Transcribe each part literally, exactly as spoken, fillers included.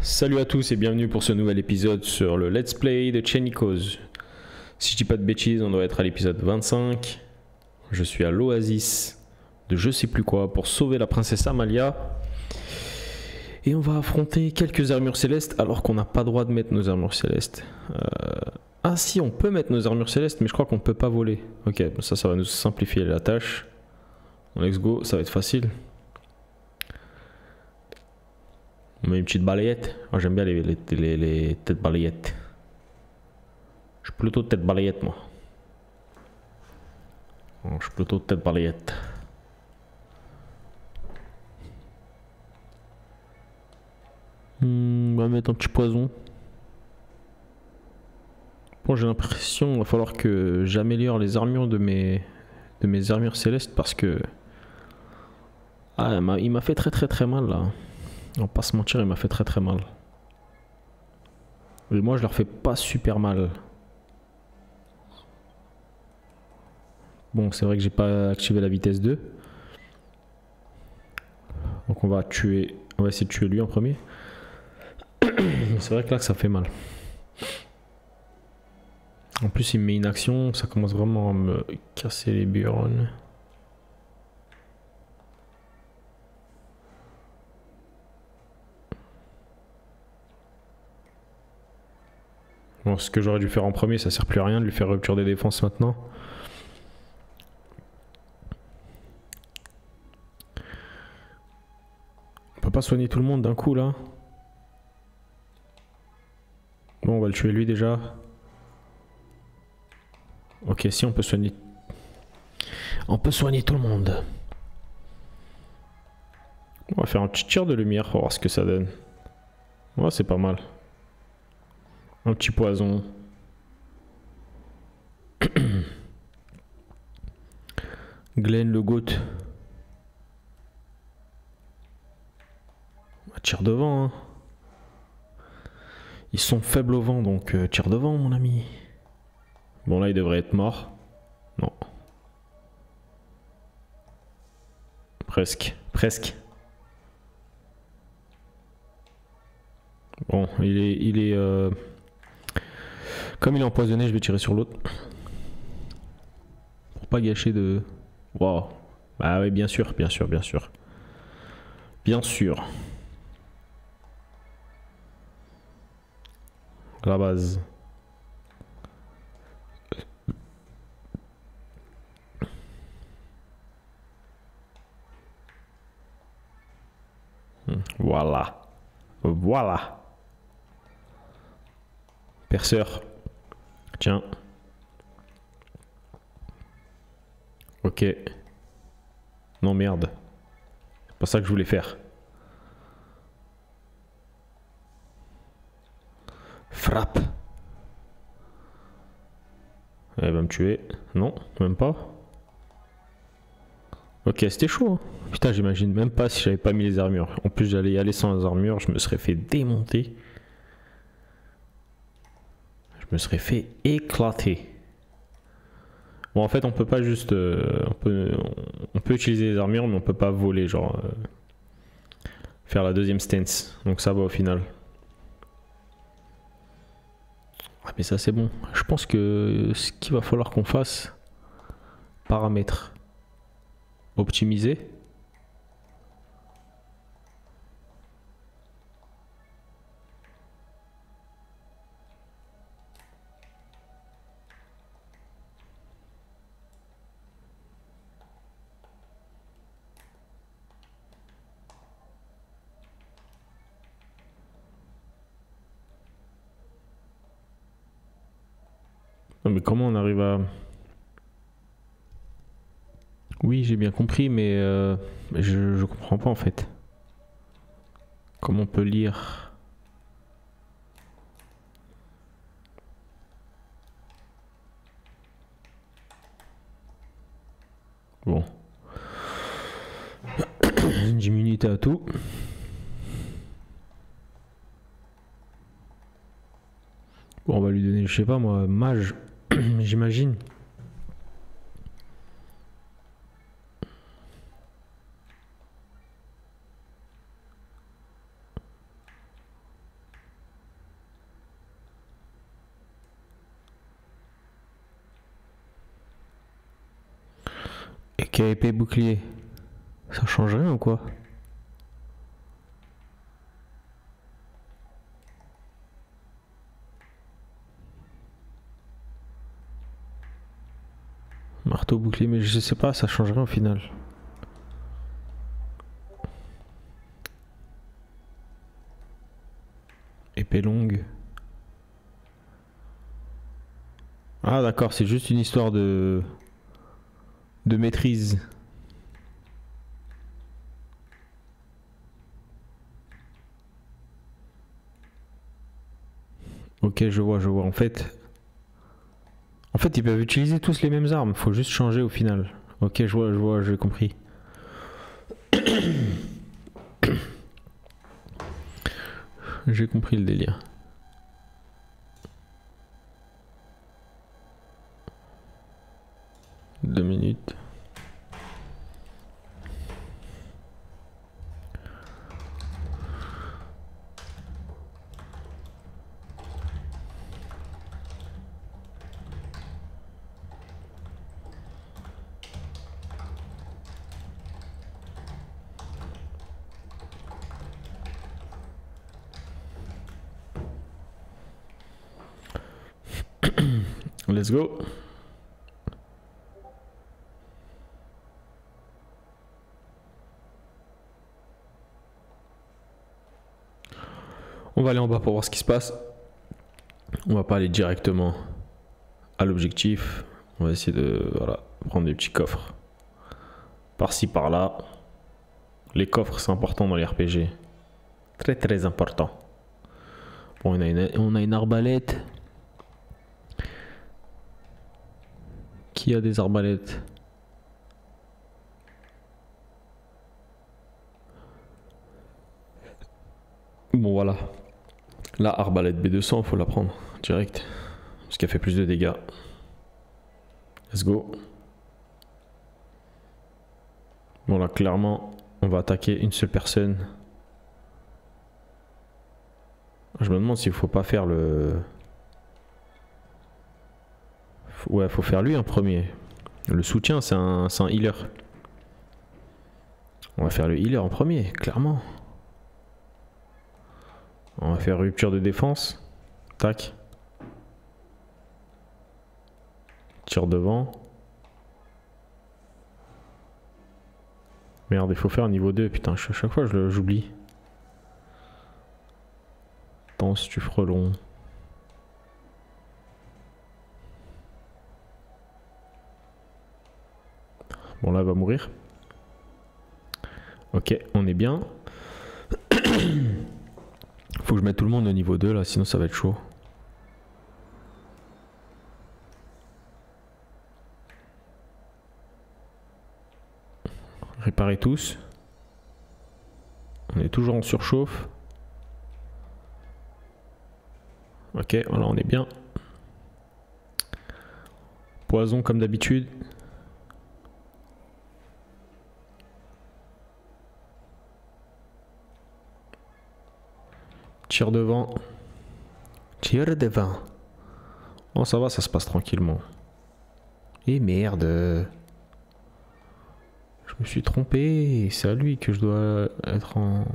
Salut à tous et bienvenue pour ce nouvel épisode sur le Let's Play de Chenikos. Si je dis pas de bêtises, on doit être à l'épisode vingt-cinq. Je suis à l'Oasis de je sais plus quoi pour sauver la princesse Amalia. Et on va affronter quelques armures célestes alors qu'on n'a pas droit de mettre nos armures célestes. Euh... Ah si, on peut mettre nos armures célestes mais je crois qu'on peut pas voler. Ok, ça, ça va nous simplifier la tâche. Bon, let's go, ça va être facile. On met une petite balayette. Moi, j'aime bien les, les, les, les têtes balayettes. Je suis plutôt tête balayette, moi. Je suis plutôt tête balayette. Hmm, on va mettre un petit poison. Bon, j'ai l'impression qu'il va falloir que j'améliore les armures de mes, de mes armures célestes parce que... Ah, il m'a fait très très très mal, là. On va pas se mentir, il m'a fait très très mal. Et moi je leur fais pas super mal. Bon, c'est vrai que j'ai pas activé la vitesse deux. Donc on va tuer. On va essayer de tuer lui en premier. C'est vrai que là que ça fait mal. En plus il me met une action, ça commence vraiment à me casser les burnes. Bon, ce que j'aurais dû faire en premier, ça sert plus à rien de lui faire rupture des défenses maintenant. On peut pas soigner tout le monde d'un coup là. Bon, on va le tuer lui déjà. Ok, si on peut soigner. On peut soigner tout le monde. On va faire un petit tir de lumière pour voir ce que ça donne. Ouais, c'est pas mal. Un petit poison. Glenn le goat. Tire devant. Hein. Ils sont faibles au vent, donc euh, tire devant, mon ami. Bon, là, il devrait être mort. Non. Presque. Presque. Bon, il est... Il est euh... Comme il est empoisonné, je vais tirer sur l'autre. Pour pas gâcher de... Waouh. Bah oui, bien sûr, bien sûr, bien sûr. Bien sûr. À la base. Voilà. Voilà. Perceur. Tiens. Ok. Non, merde. C'est pas ça que je voulais faire. Frappe. Elle va me tuer. Non, même pas. Ok, c'était chaud. Hein. Putain, j'imagine même pas si j'avais pas mis les armures. En plus, j'allais y aller sans les armures. Je me serais fait démonter. Je me serais fait éclater. Bon, en fait, on peut pas juste... Euh, on, peut, on peut utiliser les armures, mais on peut pas voler, genre... Euh, faire la deuxième stance. Donc ça va au final. Ah, mais ça, c'est bon. Je pense que ce qu'il va falloir qu'on fasse... Paramètres. Optimiser. Non mais comment on arrive à... Oui, j'ai bien compris, mais euh, je, je comprends pas en fait. Comment on peut lire? Bon. Une immunité à tout. Bon, on va lui donner, je sais pas moi, mage, j'imagine. Ok, épée bouclier. Ça change rien ou quoi? Marteau bouclier, mais je sais pas, ça change rien au final. Épée longue. Ah d'accord, c'est juste une histoire de de maîtrise. Ok, je vois, je vois. En fait, en fait, ils peuvent utiliser tous les mêmes armes. Faut juste changer au final. Ok, je vois, je vois, j'ai compris. J'ai compris le délire. Deux minutes. Let's go. On va aller en bas pour voir ce qui se passe. On va pas aller directement à l'objectif. On va essayer de voilà, prendre des petits coffres. Par-ci, par-là. Les coffres, c'est important dans les R P G. Très, très important. Bon, on a une, on a une arbalète. Qui a des arbalètes? Bon, voilà. La arbalète B deux cents, faut la prendre direct. Parce qu'elle fait plus de dégâts. Let's go. Bon, là, clairement, on va attaquer une seule personne. Je me demande s'il faut pas faire le... Ouais, faut faire lui en premier. Le soutien, c'est un, c'est un healer. On va faire le healer en premier, clairement. On va faire rupture de défense. Tac. Tire devant. Merde, il faut faire un niveau deux. Putain, à chaque fois, j'oublie. Danse du frelon. Bon, là, elle va mourir. Ok, on est bien. Faut que je mette tout le monde au niveau deux, là, sinon ça va être chaud. Réparer tous. On est toujours en surchauffe. Ok, voilà, on est bien. Poison comme d'habitude. Tire devant. Tire devant. Bon, ça va, ça se passe tranquillement. Et merde. Je me suis trompé. C'est à lui que je dois être en...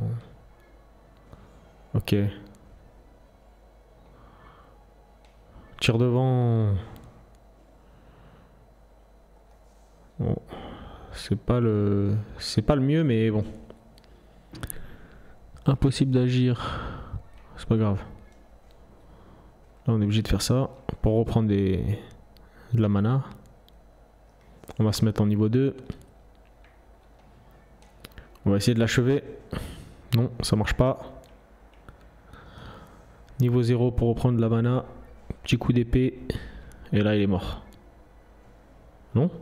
Ok. Tire devant. Bon. C'est pas le... C'est pas le mieux, mais bon. Impossible d'agir. C'est pas grave. Là, on est obligé de faire ça pour reprendre des... de la mana. On va se mettre en niveau deux. On va essayer de l'achever. Non, ça marche pas. Niveau zéro pour reprendre de la mana. Petit coup d'épée. Et là, il est mort. Non?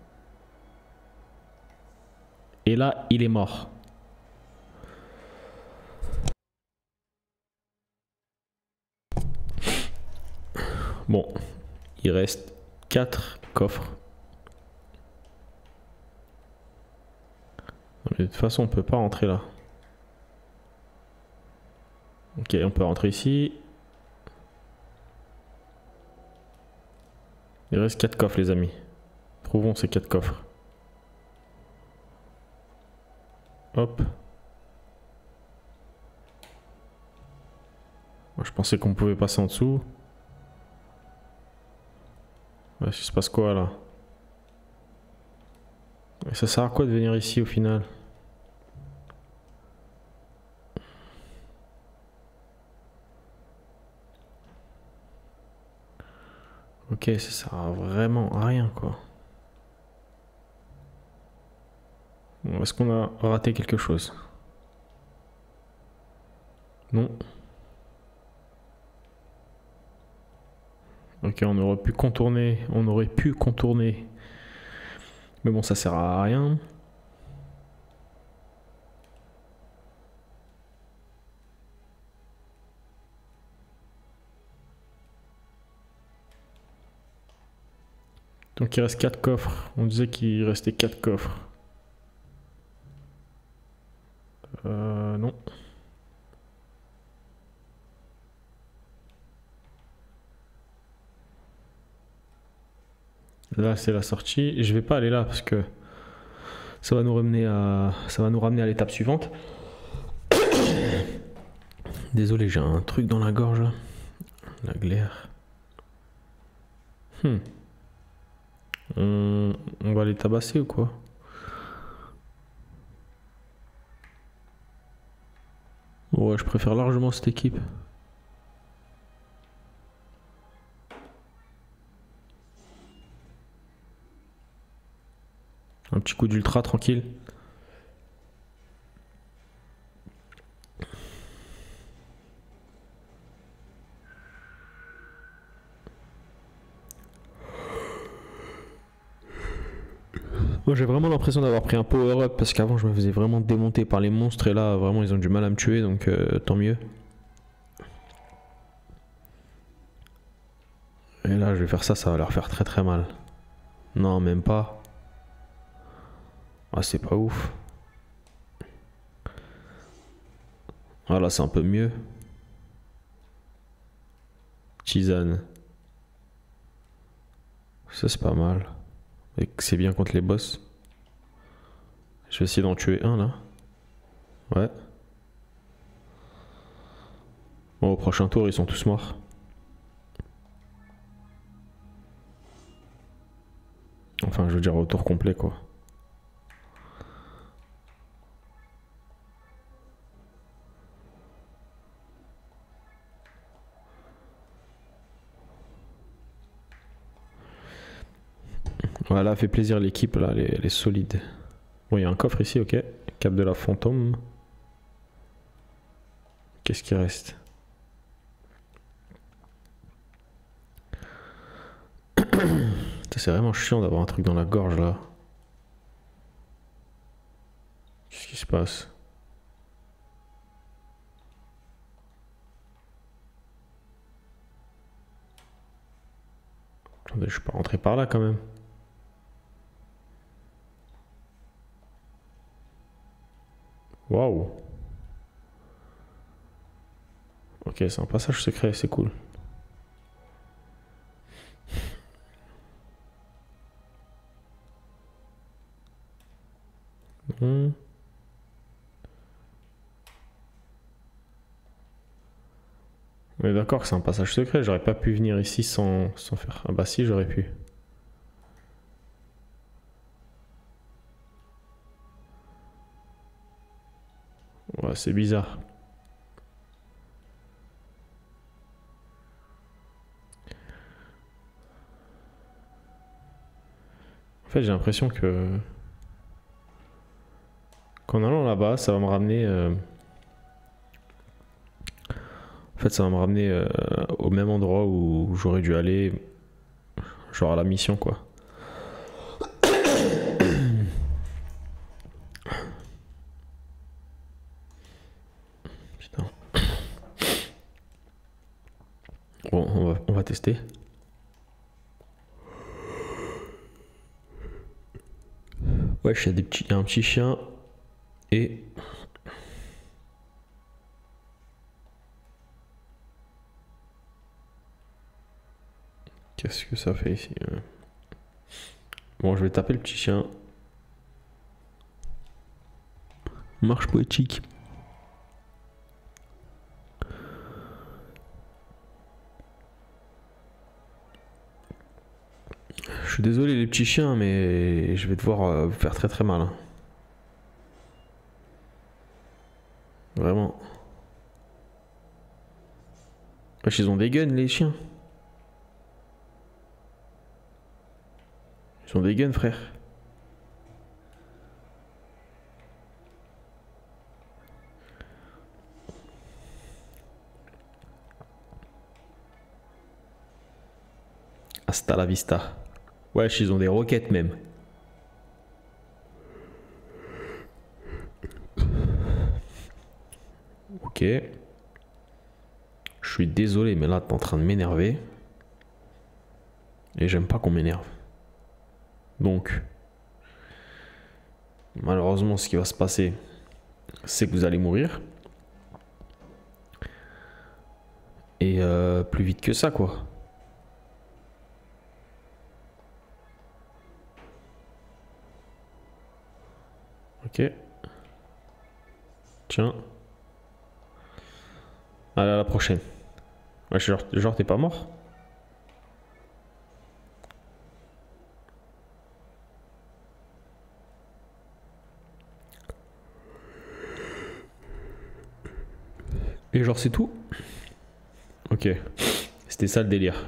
Et là, il est mort. Bon, il reste quatre coffres. Mais de toute façon, on peut pas rentrer là. Ok, on peut rentrer ici. Il reste quatre coffres, les amis. Trouvons ces quatre coffres. Hop. Moi, je pensais qu'on pouvait passer en dessous. Ouais, il se passe quoi là? Et ça sert à quoi de venir ici au final? Ok, ça sert à vraiment à rien quoi. Bon, est-ce qu'on a raté quelque chose? Non. Ok, on aurait pu contourner, on aurait pu contourner. Mais bon, ça sert à rien. Donc il reste quatre coffres. On disait qu'il restait quatre coffres. Euh, non. Là c'est la sortie. Je vais pas aller là parce que ça va nous ramener à, ça va nous ramener à l'étape suivante. Désolé, j'ai un truc dans la gorge là. La glaire. Hmm. On, on va les tabasser ou quoi? Ouais, je préfère largement cette équipe. Un petit coup d'ultra tranquille. Moi j'ai vraiment l'impression d'avoir pris un power up parce qu'avant je me faisais vraiment démonter par les monstres et là vraiment ils ont du mal à me tuer donc euh, tant mieux. Et là je vais faire ça, ça va leur faire très très mal. Non même pas. Ah c'est pas ouf. Ah là c'est un peu mieux. Tisane. Ça c'est pas mal. Et c'est bien contre les boss. Je vais essayer d'en tuer un là. Ouais. Bon au prochain tour ils sont tous morts. Enfin je veux dire au tour complet quoi. Voilà, fait plaisir l'équipe là, elle est, elle est solide. Bon, il y a un coffre ici, ok. Cap de la fantôme. Qu'est-ce qui reste? C'est vraiment chiant d'avoir un truc dans la gorge là. Qu'est-ce qui se passe? Attendez, je suis pas rentré par là quand même. Waouh. Ok, c'est un passage secret, c'est cool. Hmm. On est d'accord que c'est un passage secret, j'aurais pas pu venir ici sans, sans faire... Ah bah si, j'aurais pu. Ouais, c'est bizarre. En fait, j'ai l'impression que... qu'en allant là-bas, ça va me ramener... Euh... En fait, ça va me ramener euh, au même endroit où j'aurais dû aller, genre à la mission, quoi. Putain. Bon, on va, on va tester. Ouais, il y a des petits, il y a un petit chien et... Qu'est-ce que ça fait ici? Bon, je vais taper le petit chien. Marche poétique. Je suis désolé les petits chiens, mais je vais devoir euh, vous faire très très mal. Hein. Vraiment. Wesh, ils ont des guns les chiens. Ils ont des guns frère. Hasta la vista. Wesh, ils ont des roquettes même. Ok. Je suis désolé, mais là, t'es en train de m'énerver. Et j'aime pas qu'on m'énerve. Donc, malheureusement, ce qui va se passer, c'est que vous allez mourir. Et euh, plus vite que ça, quoi. Ok. Tiens. Allez, à la prochaine. Ouais, genre, genre t'es pas mort? Et genre c'est tout? Ok. C'était ça le délire.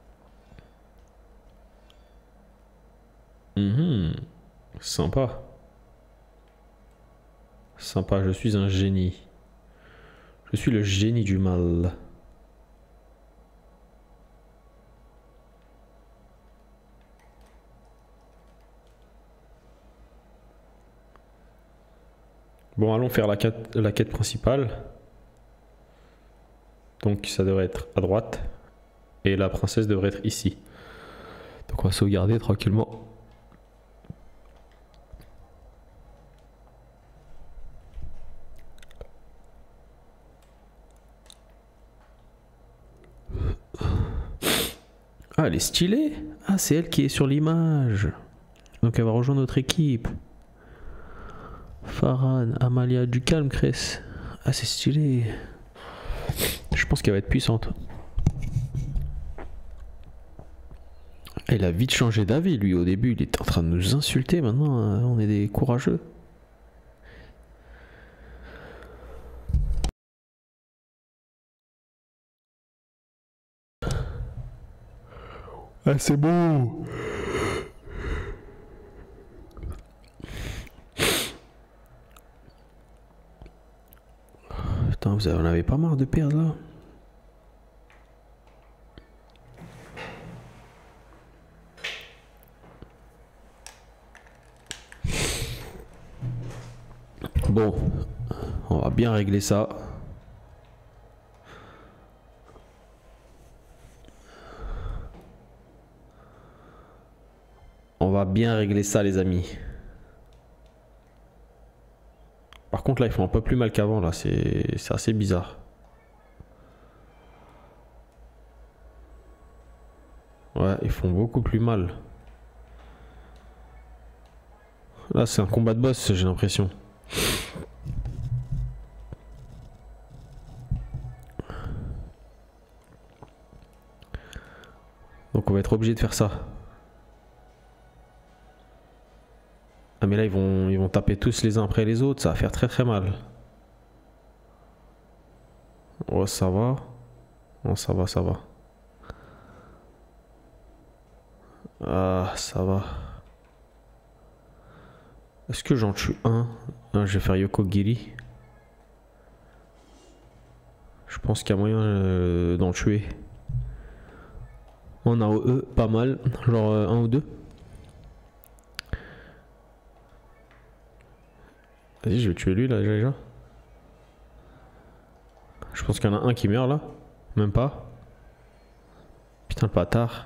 Mmh. Sympa. Sympa, je suis un génie. Je suis le génie du mal. Bon, allons faire la quête, la quête principale. Donc ça devrait être à droite. Et la princesse devrait être ici. Donc on va sauvegarder tranquillement. Ah, elle est stylée. Ah, c'est elle qui est sur l'image. Donc elle va rejoindre notre équipe. Farhan, Amalia, du calme, Cress. Ah, c'est stylé. Je pense qu'elle va être puissante. Elle a vite changé d'avis, lui. Au début, il était en train de nous insulter. Maintenant, on est des courageux. Ah, c'est beau. Putain, vous en avez pas marre de perdre là? Bon, on va bien régler ça. On va bien régler ça, les amis. Par contre, là, ils font un peu plus mal qu'avant, là. C'est assez bizarre. Ouais, ils font beaucoup plus mal. Là, c'est un combat de boss, j'ai l'impression. Donc, on va être obligé de faire ça. Ah, mais là, ils vont, ils vont taper tous les uns après les autres. Ça va faire très très mal. Oh, ça va. Oh, ça va, ça va. Ah, ça va. Est-ce que j'en tue un? Non, je vais faire Yokogiri. Je pense qu'il y a moyen euh, d'en tuer. On a E, pas mal. Genre euh, un ou deux. Vas-y, je vais tuer lui là déjà. Je pense qu'il y en a un qui meurt là. Même pas. Putain, le bâtard.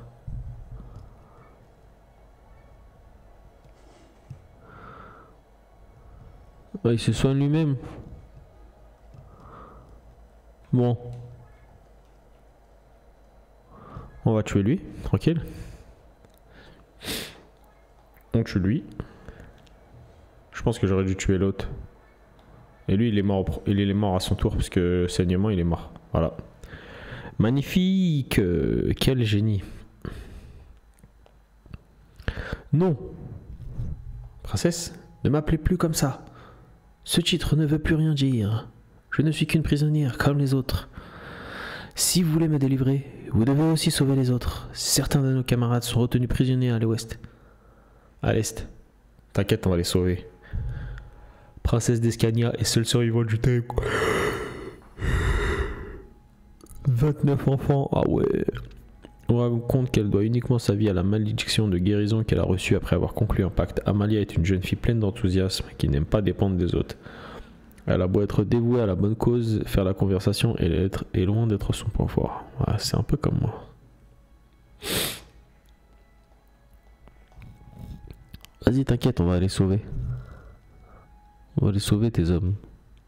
Ah, il se soigne lui-même. Bon. On va tuer lui, tranquille. On tue lui. Je pense que j'aurais dû tuer l'autre. Et lui, il est mort, il est mort à son tour, parce que saignement, il est mort. Voilà. Magnifique. euh, Quel génie. Non. Princesse, ne m'appelez plus comme ça. Ce titre ne veut plus rien dire. Je ne suis qu'une prisonnière comme les autres. Si vous voulez me délivrer, vous devez aussi sauver les autres. Certains de nos camarades sont retenus prisonniers à l'ouest. À l'est. T'inquiète, on va les sauver. Princesse d'Escania est seule survivante du Taï. vingt-neuf enfants, ah ouais. On raconte qu'elle doit uniquement sa vie à la malédiction de guérison qu'elle a reçue après avoir conclu un pacte. Amalia est une jeune fille pleine d'enthousiasme qui n'aime pas dépendre des autres. Elle a beau être dévouée à la bonne cause, faire la conversation et l'être est loin d'être son point fort. Ah, c'est un peu comme moi. Vas-y, t'inquiète, on va les sauver. On va les sauver, tes hommes.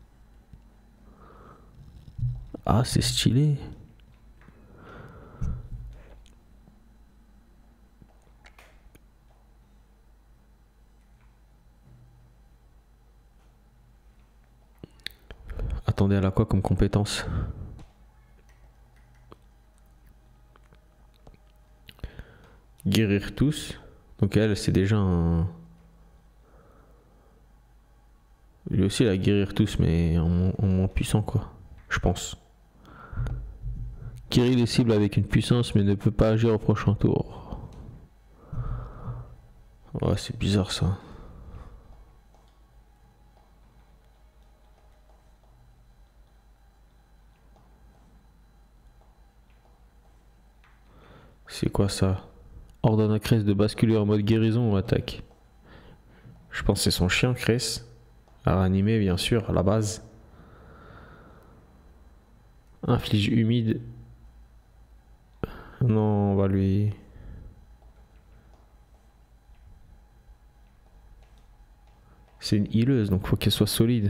Ah, c'est stylé. Attendez, elle a quoi comme compétence? Guérir tous. Donc elle, c'est déjà un... Lui aussi, il a guérir tous, mais en, en moins puissant, quoi. Je pense. Guérit les cibles avec une puissance, mais ne peut pas agir au prochain tour. Ouais, c'est bizarre, ça. C'est quoi ça? Ordonne à Cress de basculer en mode guérison ou attaque. Je pense que c'est son chien, Cress. À ranimer, bien sûr, à la base. Inflige humide. Non, on va lui... C'est une healeuse, donc faut qu'elle soit solide.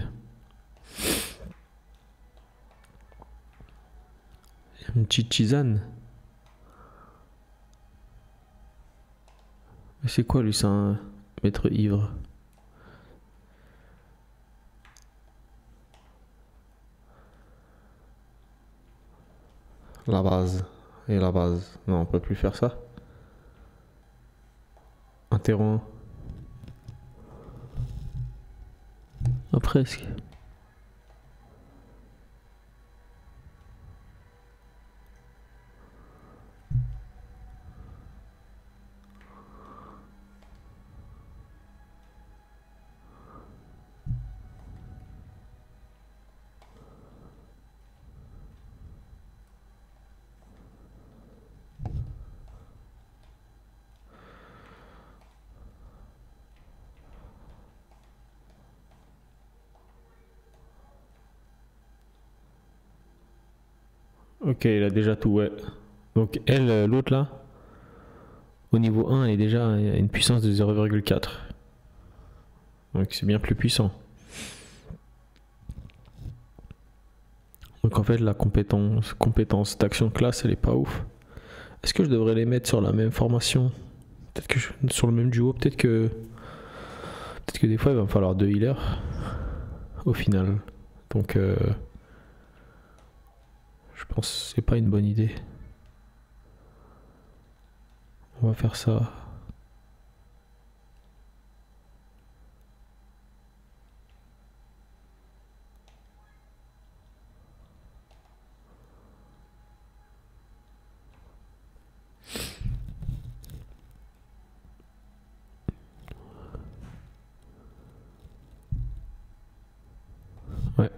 Une petite tisane. Mais c'est quoi lui, c'est un maître ivre? La base. Et la base. Non, on peut plus faire ça. Un terrain. Ah, presque. Ok, il a déjà tout, ouais. Donc elle, l'autre là, au niveau un, elle est déjà à une puissance de zéro virgule quatre. Donc c'est bien plus puissant. Donc en fait la compétence, compétence d'action classe, elle est pas ouf. Est-ce que je devrais les mettre sur la même formation? Peut-être que je, sur le même duo, peut-être que... Peut-être que des fois il va me falloir deux healers. Au final. Donc... Euh, je pense que c'est pas une bonne idée. On va faire ça. Ouais.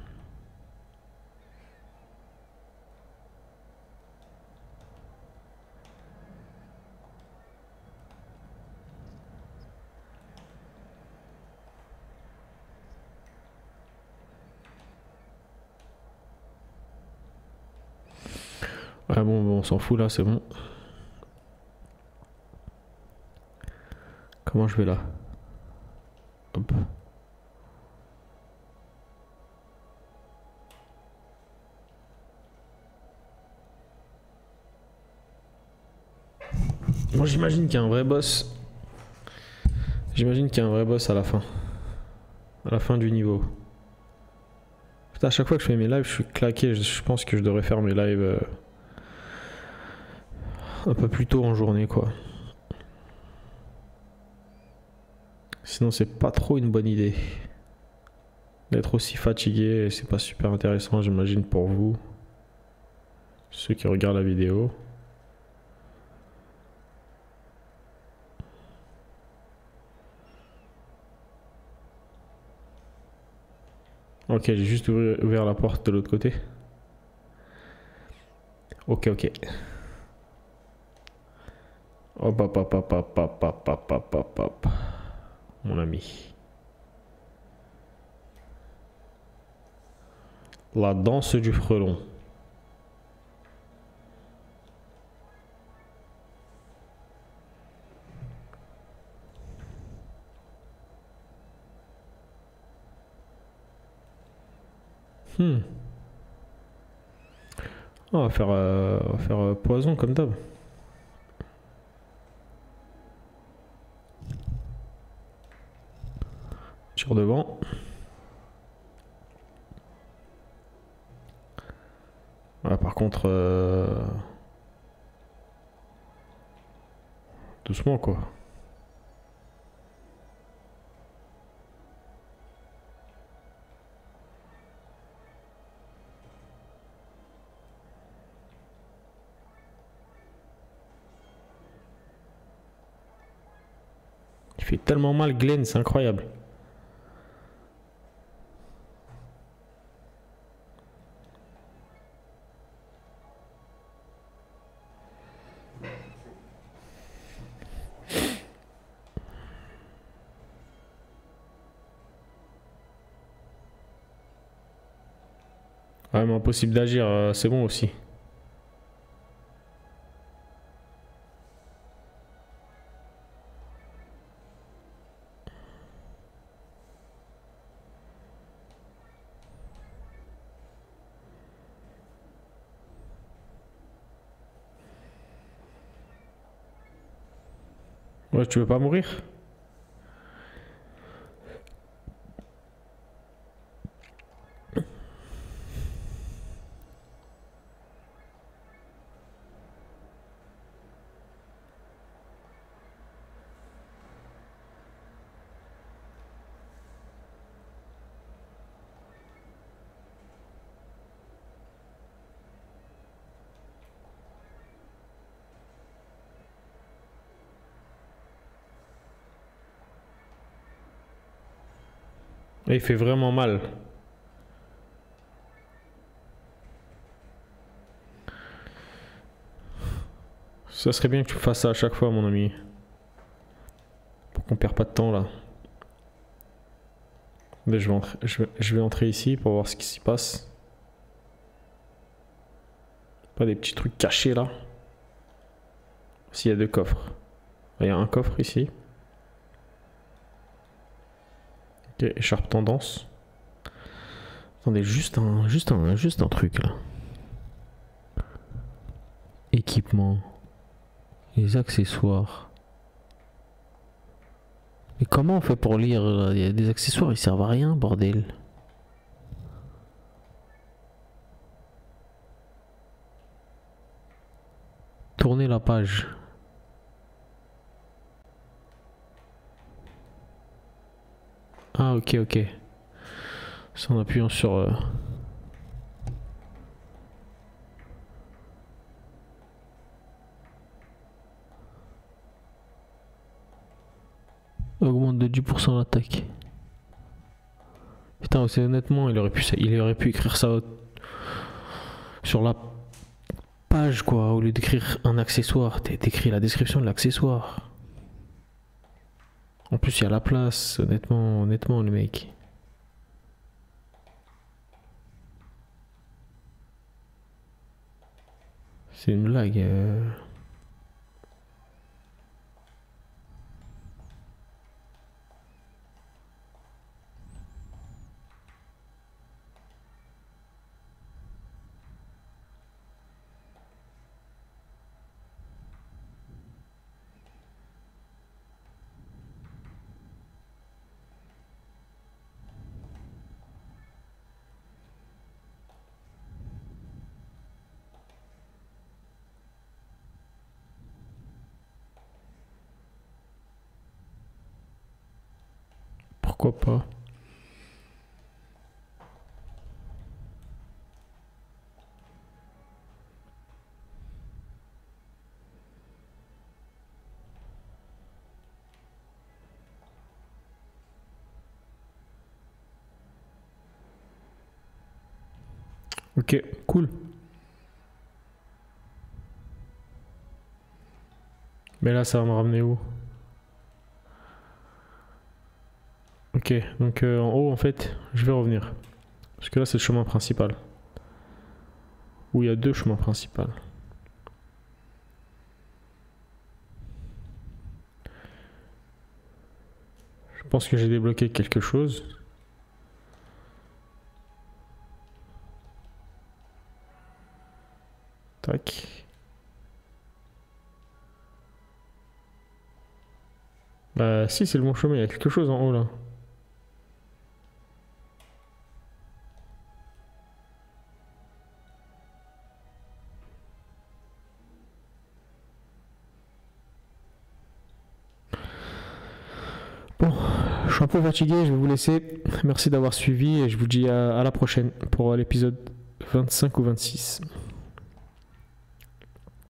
Ah bon, bon, on s'en fout là, c'est bon. Comment je vais là? Hop. Moi j'imagine qu'il y a un vrai boss. J'imagine qu'il y a un vrai boss à la fin. À la fin du niveau. À chaque fois que je fais mes lives, je suis claqué. Je pense que je devrais faire mes lives euh, un peu plus tôt en journée, quoi. Sinon, c'est pas trop une bonne idée. D'être aussi fatigué, c'est pas super intéressant, j'imagine, pour vous. Ceux qui regardent la vidéo. Ok, j'ai juste ouvert, ouvert la porte de l'autre côté. Ok, ok. Hop, hop, hop, hop, hop, hop, hop, hop, hop, hop, hop. Mon ami. La danse du frelon. Hmm. On va faire, euh, on va faire euh, poison comme d'hab. Tire devant. Ah, par contre, euh... doucement quoi. Il fait tellement mal Glenn, c'est incroyable. Ouais, mais impossible d'agir, euh, c'est bon aussi. Ouais, tu veux pas mourir? Et il fait vraiment mal. Ça serait bien que tu fasses ça à chaque fois, mon ami. Pour qu'on perd pas de temps là. Mais je vais, entrer, je, vais, je vais entrer ici pour voir ce qui s'y passe. Pas des petits trucs cachés là. S'il y a deux coffres. Il y a un coffre ici. Ok, écharpe tendance. Attendez, juste un, juste un, juste un truc là. Équipement. Les accessoires. Mais comment on fait pour lire là? Il y a des accessoires, ils servent à rien, bordel. Tournez la page. Ah ok ok. C'est en appuyant sur... Euh... Augmente de dix pour cent l'attaque. Putain, c'est honnêtement, il aurait pu, il aurait pu écrire ça sur la page quoi, au lieu d'écrire un accessoire. T'écris la description de l'accessoire. En plus, il y a la place, honnêtement, honnêtement, le mec. C'est une blague. Euh... pourquoi pas. Ok, cool. Mais là, ça va me ramener où? Ok, donc euh, en haut, en fait, je vais revenir. Parce que là, c'est le chemin principal. Où il y a deux chemins principaux. Je pense que j'ai débloqué quelque chose. Tac. Bah si, c'est le bon chemin, il y a quelque chose en haut là. Bon, je suis un peu fatigué, je vais vous laisser. Merci d'avoir suivi et je vous dis à, à la prochaine pour l'épisode vingt-cinq ou vingt-six.